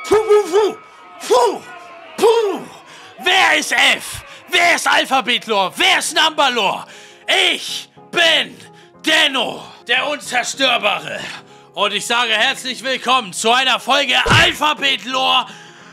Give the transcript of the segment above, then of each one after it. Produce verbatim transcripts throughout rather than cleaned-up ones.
Puh, puh, puh, puh. Wer ist F? Wer ist Alphabetlore? Wer ist Numberlore? Ich bin Denno, der Unzerstörbare. Und ich sage herzlich willkommen zu einer Folge Alphabetlore,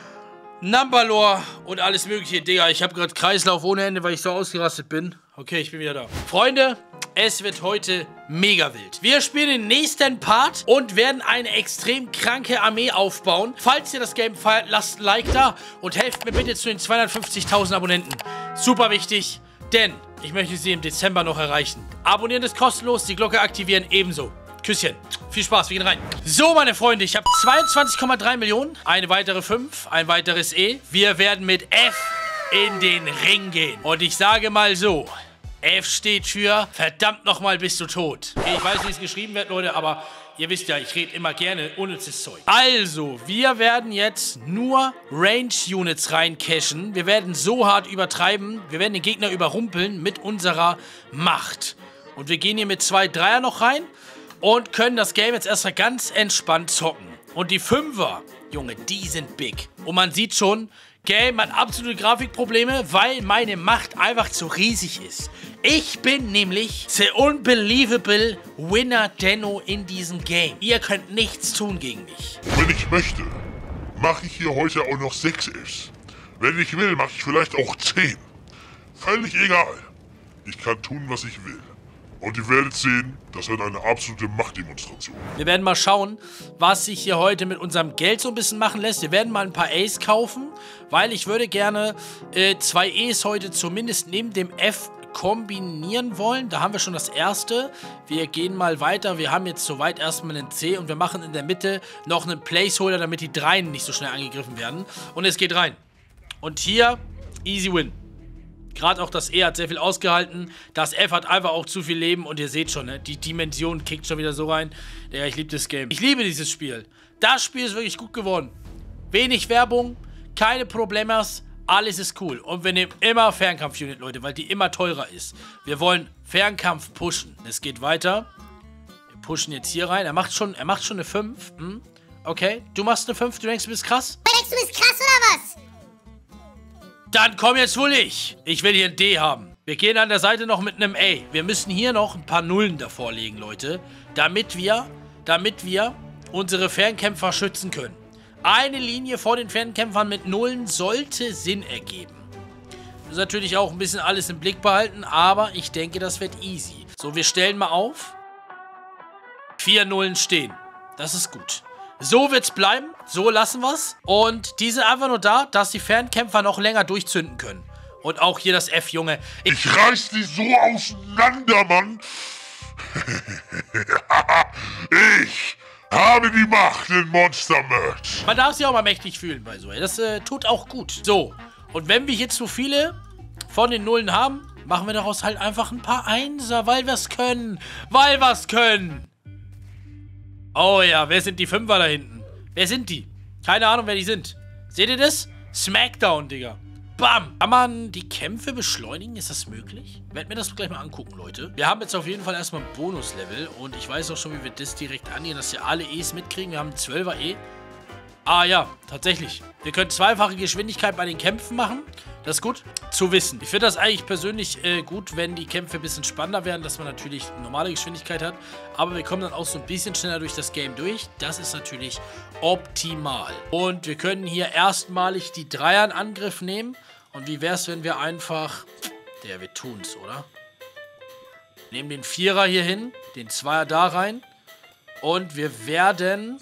Numberlore und alles mögliche. Digga, ich habe gerade Kreislauf ohne Ende, weil ich so ausgerastet bin. Okay, ich bin wieder da. Freunde, es wird heute mega wild. Wir spielen den nächsten Part und werden eine extrem kranke Armee aufbauen. Falls ihr das Game feiert, lasst ein Like da und helft mir bitte zu den zweihundertfünfzigtausend Abonnenten. Super wichtig, denn ich möchte sie im Dezember noch erreichen. Abonnieren ist kostenlos, die Glocke aktivieren ebenso. Küsschen. Viel Spaß, wir gehen rein. So, meine Freunde, ich habe zweiundzwanzig Komma drei Millionen. Eine weitere fünf, ein weiteres E. Wir werden mit F in den Ring gehen. Und ich sage mal so, F steht für verdammt nochmal bist du tot. Okay, ich weiß, wie es geschrieben wird, Leute, aber ihr wisst ja, ich rede immer gerne unnützes Zeug. Also, wir werden jetzt nur Range-Units reincashen. Wir werden so hart übertreiben. Wir werden den Gegner überrumpeln mit unserer Macht. Und wir gehen hier mit zwei Dreier noch rein und können das Game jetzt erstmal ganz entspannt zocken. Und die Fünfer, Junge, die sind big. Und man sieht schon, Game hat absolute Grafikprobleme, weil meine Macht einfach zu riesig ist. Ich bin nämlich the unbelievable Winner Denno in diesem Game. Ihr könnt nichts tun gegen mich. Wenn ich möchte, mache ich hier heute auch noch sechs Fs. Wenn ich will, mache ich vielleicht auch zehn. Völlig egal. Ich kann tun, was ich will. Und ihr werdet sehen, das wird eine absolute Machtdemonstration. Wir werden mal schauen, was sich hier heute mit unserem Geld so ein bisschen machen lässt. Wir werden mal ein paar A's kaufen, weil ich würde gerne äh, zwei E's heute zumindest neben dem F kombinieren wollen. Da haben wir schon das erste. Wir gehen mal weiter. Wir haben jetzt soweit erstmal einen C und wir machen in der Mitte noch einen Placeholder, damit die Dreien nicht so schnell angegriffen werden. Und es geht rein. Und hier, easy win. Gerade auch das E hat sehr viel ausgehalten. Das F hat einfach auch zu viel Leben. Und ihr seht schon, ne? Die Dimension kickt schon wieder so rein. Ja, ich liebe das Game. Ich liebe dieses Spiel. Das Spiel ist wirklich gut geworden. Wenig Werbung, keine Problemas. Alles ist cool. Und wir nehmen immer Fernkampf-Unit, Leute, weil die immer teurer ist. Wir wollen Fernkampf pushen. Es geht weiter. Wir pushen jetzt hier rein. Er macht schon, er macht schon eine fünf. Hm? Okay, du machst eine fünf. Du denkst, du bist krass? Du denkst, du bist krass oder was? Dann komm jetzt wohl ich. Ich will hier ein D haben. Wir gehen an der Seite noch mit einem A. Wir müssen hier noch ein paar Nullen davor legen, Leute. Damit wir, damit wir unsere Fernkämpfer schützen können. Eine Linie vor den Fernkämpfern mit Nullen sollte Sinn ergeben. Wir müssen natürlich auch ein bisschen alles im Blick behalten, aber ich denke, das wird easy. So, wir stellen mal auf. Vier Nullen stehen. Das ist gut. So wird's bleiben. So lassen wir's. Und die sind einfach nur da, dass die Fernkämpfer noch länger durchzünden können. Und auch hier das F, Junge. Ich, ich reiß die so auseinander, Mann. Ich habe die Macht in Monster Merch. Man darf sich auch mal mächtig fühlen bei so. Das äh, tut auch gut. So. Und wenn wir jetzt so viele von den Nullen haben, machen wir daraus halt einfach ein paar Einser, weil wir's können. Weil wir's können. Oh ja, wer sind die Fünfer da hinten? Wer sind die? Keine Ahnung, wer die sind. Seht ihr das? Smackdown, Digga. Bam! Kann man die Kämpfe beschleunigen? Ist das möglich? Ich werde mir das gleich mal angucken, Leute. Wir haben jetzt auf jeden Fall erstmal ein Bonuslevel. Und ich weiß auch schon, wie wir das direkt angehen, dass wir alle E's mitkriegen. Wir haben ein zwölfer E. Ah ja, tatsächlich. Wir können zweifache Geschwindigkeit bei den Kämpfen machen. Das ist gut zu wissen. Ich finde das eigentlich persönlich äh, gut, wenn die Kämpfe ein bisschen spannender werden, dass man natürlich normale Geschwindigkeit hat. Aber wir kommen dann auch so ein bisschen schneller durch das Game durch. Das ist natürlich optimal. Und wir können hier erstmalig die Dreier in Angriff nehmen. Und wie wäre es, wenn wir einfach... Der, wir tun's, oder? Nehmen den Vierer hier hin, den Zweier da rein. Und wir werden...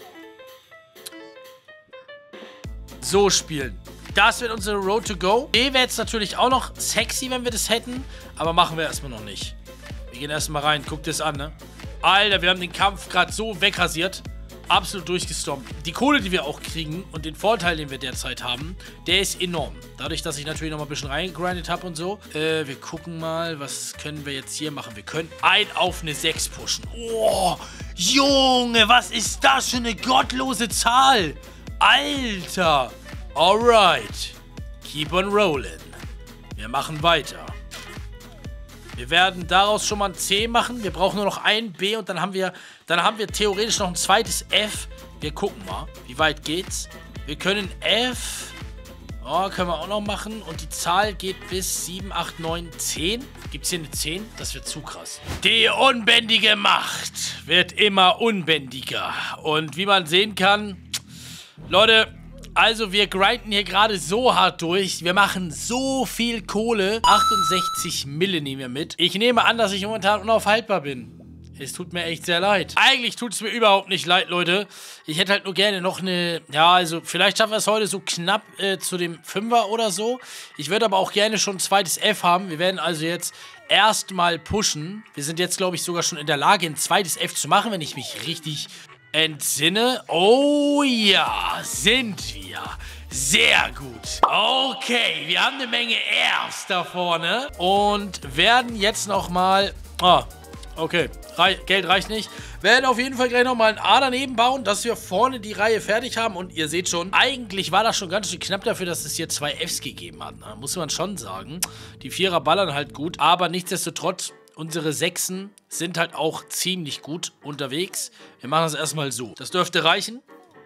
so spielen. Das wird unsere Road to Go. B wäre jetzt natürlich auch noch sexy, wenn wir das hätten. Aber machen wir erstmal noch nicht. Wir gehen erstmal rein. Guckt das an, ne? Alter, wir haben den Kampf gerade so wegrasiert. Absolut durchgestompt. Die Kohle, die wir auch kriegen und den Vorteil, den wir derzeit haben, der ist enorm. Dadurch, dass ich natürlich noch mal ein bisschen reingegrindet habe und so. Äh, wir gucken mal, was können wir jetzt hier machen. Wir können ein auf eine sechs pushen. Oh, Junge, was ist das für eine gottlose Zahl? Alter! Alright. Keep on rolling. Wir machen weiter. Wir werden daraus schon mal ein C machen. Wir brauchen nur noch ein B und dann haben wir, dann haben wir theoretisch noch ein zweites F. Wir gucken mal, wie weit geht's. Wir können F. Oh, können wir auch noch machen. Und die Zahl geht bis sieben, acht, neun, zehn. Gibt es hier eine zehn? Das wird zu krass. Die unbändige Macht wird immer unbändiger. Und wie man sehen kann, Leute, also wir grinden hier gerade so hart durch. Wir machen so viel Kohle. achtundsechzig Mille nehmen wir mit. Ich nehme an, dass ich momentan unaufhaltbar bin. Es tut mir echt sehr leid. Eigentlich tut es mir überhaupt nicht leid, Leute. Ich hätte halt nur gerne noch eine... Ja, also vielleicht schaffen wir es heute so knapp äh, zu dem Fünfer oder so. Ich würde aber auch gerne schon ein zweites F haben. Wir werden also jetzt erstmal pushen. Wir sind jetzt, glaube ich, sogar schon in der Lage, ein zweites F zu machen, wenn ich mich richtig entsinne. Oh ja, sind wir. Sehr gut. Okay, wir haben eine Menge Fs da vorne. Und werden jetzt nochmal... Oh, okay. Rei- Geld reicht nicht. Wir werden auf jeden Fall gleich nochmal ein A daneben bauen, dass wir vorne die Reihe fertig haben. Und ihr seht schon, eigentlich war das schon ganz schön knapp dafür, dass es hier zwei Fs gegeben hat. Da muss man schon sagen. Die Vierer ballern halt gut. Aber nichtsdestotrotz, unsere Sechsen sind halt auch ziemlich gut unterwegs. Wir machen das erstmal so. Das dürfte reichen.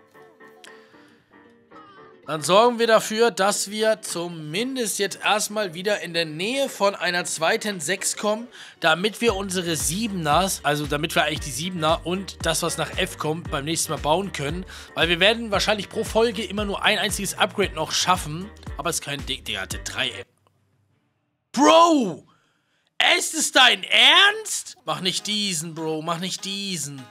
Dann sorgen wir dafür, dass wir zumindest jetzt erstmal wieder in der Nähe von einer zweiten sechs kommen, damit wir unsere Siebeners, also damit wir eigentlich die Siebener und das, was nach F kommt, beim nächsten Mal bauen können. Weil wir werden wahrscheinlich pro Folge immer nur ein einziges Upgrade noch schaffen. Aber es ist kein Ding, der hatte drei F. Bro! Ist es dein Ernst? Mach nicht diesen, Bro, mach nicht diesen.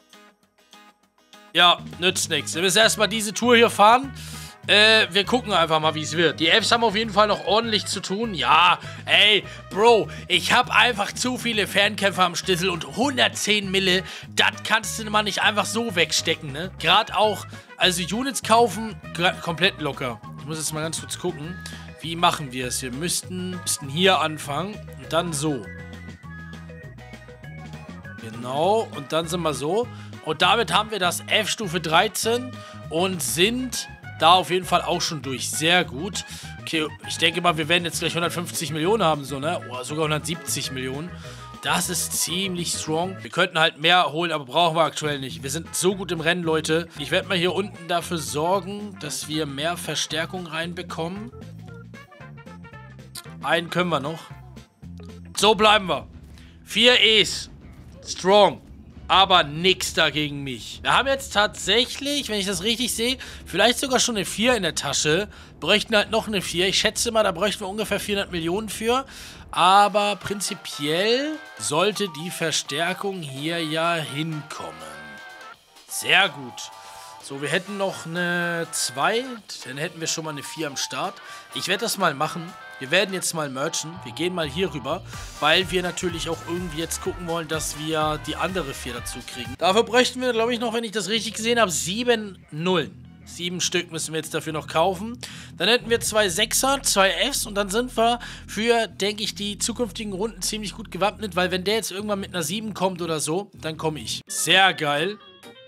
Ja, nützt nichts. Wir müssen erstmal diese Tour hier fahren. Äh, wir gucken einfach mal, wie es wird. Die Fs haben auf jeden Fall noch ordentlich zu tun. Ja, ey, Bro, ich habe einfach zu viele Fernkämpfer am Stissel und hundertzehn Mille, das kannst du mal nicht einfach so wegstecken, ne? Gerade auch, also Units kaufen, komplett locker. Ich muss jetzt mal ganz kurz gucken. Wie machen wir es? Wir müssten, müssten hier anfangen und dann so. Genau, und dann sind wir so. Und damit haben wir das F-Stufe dreizehn und sind da auf jeden Fall auch schon durch. Sehr gut. Okay, ich denke mal, wir werden jetzt gleich hundertfünfzig Millionen haben, so, ne? Oder sogar hundertsiebzig Millionen. Das ist ziemlich strong. Wir könnten halt mehr holen, aber brauchen wir aktuell nicht. Wir sind so gut im Rennen, Leute. Ich werde mal hier unten dafür sorgen, dass wir mehr Verstärkung reinbekommen. Einen können wir noch. So bleiben wir. Vier E's. Strong. Aber nix dagegen mich. Wir haben jetzt tatsächlich, wenn ich das richtig sehe, vielleicht sogar schon eine vier in der Tasche. Bräuchten halt noch eine vier. Ich schätze mal, da bräuchten wir ungefähr vierhundert Millionen für. Aber prinzipiell sollte die Verstärkung hier ja hinkommen. Sehr gut. So, wir hätten noch eine zwei. Dann hätten wir schon mal eine vier am Start. Ich werde das mal machen. Wir werden jetzt mal merchen. Wir gehen mal hier rüber, weil wir natürlich auch irgendwie jetzt gucken wollen, dass wir die andere vier dazu kriegen. Dafür bräuchten wir, glaube ich, noch, wenn ich das richtig gesehen habe, sieben Nullen. Sieben Stück müssen wir jetzt dafür noch kaufen. Dann hätten wir zwei Sechser, zwei Fs und dann sind wir für, denke ich, die zukünftigen Runden ziemlich gut gewappnet, weil wenn der jetzt irgendwann mit einer sieben kommt oder so, dann komme ich. Sehr geil.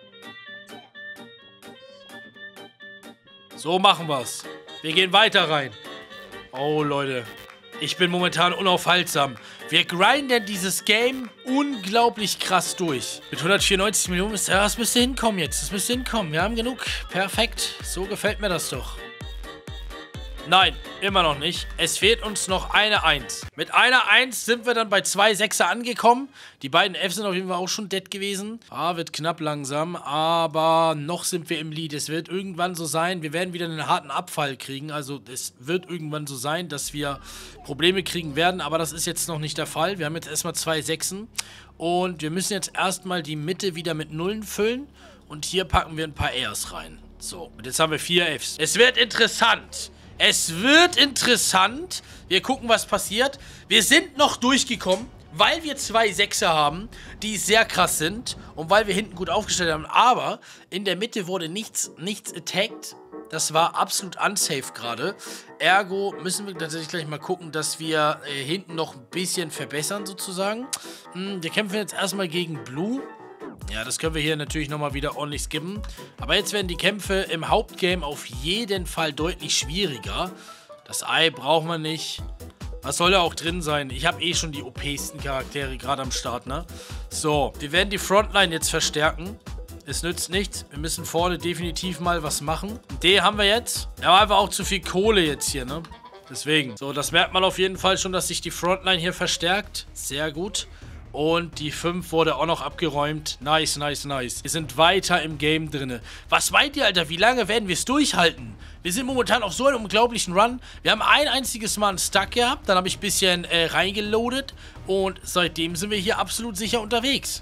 So machen wir's. Wir gehen weiter rein. Oh, Leute. Ich bin momentan unaufhaltsam. Wir grinden dieses Game unglaublich krass durch. Mit hundertvierundneunzig Millionen ist ja, das müsste hinkommen jetzt. Das müsste hinkommen. Wir haben genug. Perfekt. So gefällt mir das doch. Nein, immer noch nicht. Es fehlt uns noch eine eins. Mit einer eins sind wir dann bei zwei Sechser angekommen. Die beiden F sind auf jeden Fall auch schon dead gewesen. Ah, wird knapp langsam, aber noch sind wir im Lead. Es wird irgendwann so sein, wir werden wieder einen harten Abfall kriegen. Also es wird irgendwann so sein, dass wir Probleme kriegen werden, aber das ist jetzt noch nicht der Fall. Wir haben jetzt erstmal zwei Sechsen und wir müssen jetzt erstmal die Mitte wieder mit Nullen füllen und hier packen wir ein paar Rs rein. So, und jetzt haben wir vier Fs. Es wird interessant. Es wird interessant. Wir gucken, was passiert. Wir sind noch durchgekommen, weil wir zwei Sechser haben, die sehr krass sind und weil wir hinten gut aufgestellt haben. Aber in der Mitte wurde nichts, nichts attacked. Das war absolut unsafe gerade. Ergo müssen wir tatsächlich gleich mal gucken, dass wir äh, hinten noch ein bisschen verbessern sozusagen. Hm, wir kämpfen jetzt erstmal gegen Blue. Ja, das können wir hier natürlich nochmal wieder ordentlich skippen. Aber jetzt werden die Kämpfe im Hauptgame auf jeden Fall deutlich schwieriger. Das Ei brauchen wir nicht. Was soll da auch drin sein? Ich habe eh schon die O P-sten Charaktere gerade am Start, ne? So, wir werden die Frontline jetzt verstärken. Es nützt nichts. Wir müssen vorne definitiv mal was machen. D haben wir jetzt. Wir haben einfach auch zu viel Kohle jetzt hier, ne? Deswegen. So, das merkt man auf jeden Fall schon, dass sich die Frontline hier verstärkt. Sehr gut. Und die fünf wurde auch noch abgeräumt. Nice, nice, nice. Wir sind weiter im Game drinne. Was meint ihr, Alter? Wie lange werden wir es durchhalten? Wir sind momentan auf so einem unglaublichen Run. Wir haben ein einziges Mal einen Stuck gehabt. Dann habe ich ein bisschen äh, reingeloadet. Und seitdem sind wir hier absolut sicher unterwegs.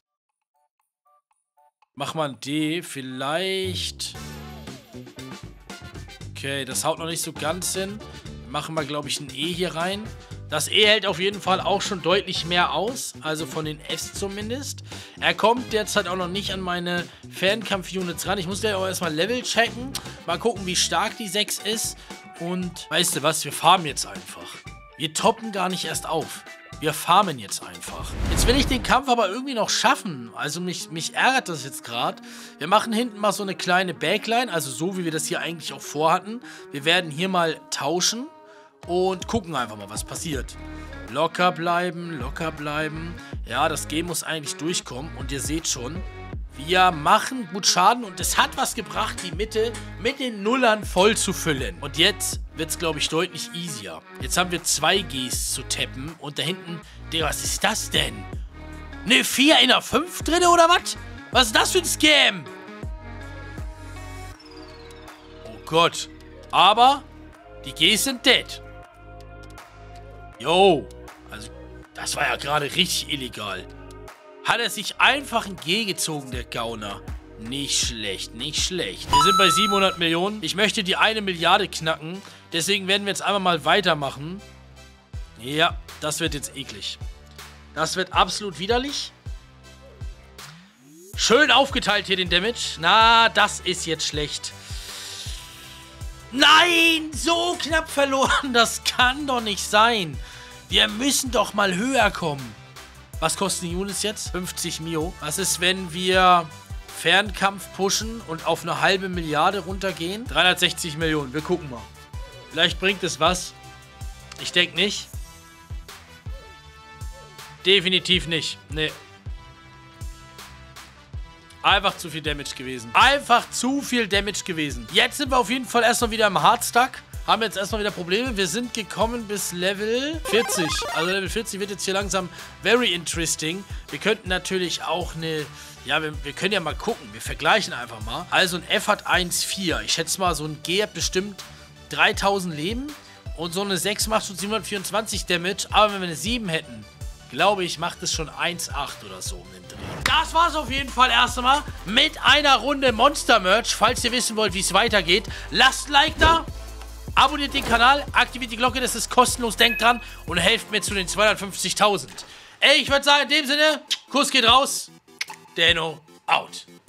Mach mal ein D. Vielleicht... Okay, das haut noch nicht so ganz hin. Machen wir, glaube ich, ein E hier rein. Das E hält auf jeden Fall auch schon deutlich mehr aus. Also von den Fs zumindest. Er kommt derzeit auch noch nicht an meine Fernkampf-Units ran. Ich muss gleich auch erstmal Level checken. Mal gucken, wie stark die sechs ist. Und weißt du was? Wir farmen jetzt einfach. Wir toppen gar nicht erst auf. Wir farmen jetzt einfach. Jetzt will ich den Kampf aber irgendwie noch schaffen. Also mich, mich ärgert das jetzt gerade. Wir machen hinten mal so eine kleine Backline. Also so, wie wir das hier eigentlich auch vorhatten. Wir werden hier mal tauschen. Und gucken einfach mal, was passiert. Locker bleiben, locker bleiben. Ja, das Game muss eigentlich durchkommen. Und ihr seht schon, wir machen gut Schaden. Und es hat was gebracht, die Mitte mit den Nullern voll zu füllen. Und jetzt wird es, glaube ich, deutlich easier. Jetzt haben wir zwei Gs zu tappen. Und da hinten, Digga, was ist das denn? Eine vier in der fünf drin oder was? Was ist das für ein Scam? Oh Gott. Aber die Gs sind dead. Yo, also das war ja gerade richtig illegal. Hat er sich einfach ein G gezogen, der Gauner. Nicht schlecht, nicht schlecht. Wir sind bei siebenhundert Millionen. Ich möchte die eine Milliarde knacken. Deswegen werden wir jetzt einfach mal weitermachen. Ja, das wird jetzt eklig. Das wird absolut widerlich. Schön aufgeteilt hier den Damage. Na, das ist jetzt schlecht. Nein, so knapp verloren. Das kann doch nicht sein. Wir müssen doch mal höher kommen. Was kosten die Units jetzt? fünfzig Mio. Was ist, wenn wir Fernkampf pushen und auf eine halbe Milliarde runtergehen? dreihundertsechzig Millionen. Wir gucken mal. Vielleicht bringt es was. Ich denke nicht. Definitiv nicht. Nee. Einfach zu viel Damage gewesen. Einfach zu viel Damage gewesen. Jetzt sind wir auf jeden Fall erstmal wieder im Hardstuck. Haben jetzt erstmal wieder Probleme. Wir sind gekommen bis Level vierzig. Also Level vierzig wird jetzt hier langsam very interesting. Wir könnten natürlich auch eine... Ja, wir, wir können ja mal gucken. Wir vergleichen einfach mal. Also ein F hat eins Komma vier. Ich schätze mal, so ein G hat bestimmt dreitausend Leben. Und so eine sechs macht schon siebenhundertvierundzwanzig Damage. Aber wenn wir eine sieben hätten, glaube ich, macht es schon eins Komma acht oder so um den Dreh. Das war's auf jeden Fall erst einmal mit einer Runde Monster-Merch. Falls ihr wissen wollt, wie es weitergeht, lasst ein Like da, abonniert den Kanal, aktiviert die Glocke, das ist kostenlos, denkt dran und helft mir zu den zweihundertfünfzigtausend. Ey, ich würde sagen, in dem Sinne, Kuss geht raus, Deno out.